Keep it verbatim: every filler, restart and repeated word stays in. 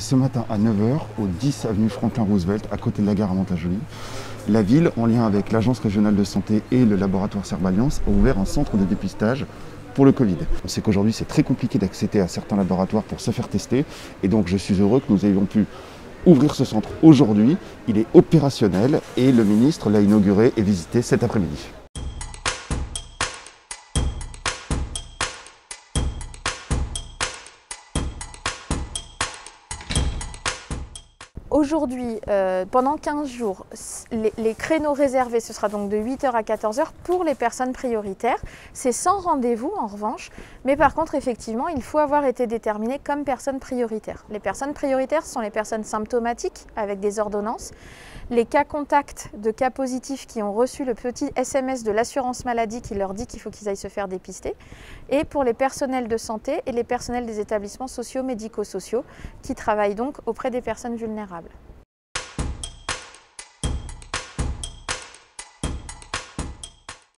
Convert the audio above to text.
ce matin à neuf heures au dix avenue Franklin Roosevelt, à côté de la gare à Mantes-la-Jolie. La ville, en lien avec l'Agence régionale de santé et le laboratoire Serballiance, a ouvert un centre de dépistage pour le Covid. On sait qu'aujourd'hui, c'est très compliqué d'accéder à certains laboratoires pour se faire tester. Et donc, je suis heureux que nous ayons pu ouvrir ce centre aujourd'hui. Il est opérationnel et le ministre l'a inauguré et visité cet après-midi. Aujourd'hui, euh, pendant quinze jours, les, les créneaux réservés, ce sera donc de huit heures à quatorze heures pour les personnes prioritaires. C'est sans rendez-vous en revanche, mais par contre, effectivement, il faut avoir été déterminé comme personne prioritaire. Les personnes prioritaires sont les personnes symptomatiques avec des ordonnances, les cas contacts de cas positifs qui ont reçu le petit S M S de l'assurance maladie qui leur dit qu'il faut qu'ils aillent se faire dépister, et pour les personnels de santé et les personnels des établissements sociaux, médico-sociaux qui travaillent donc auprès des personnes vulnérables.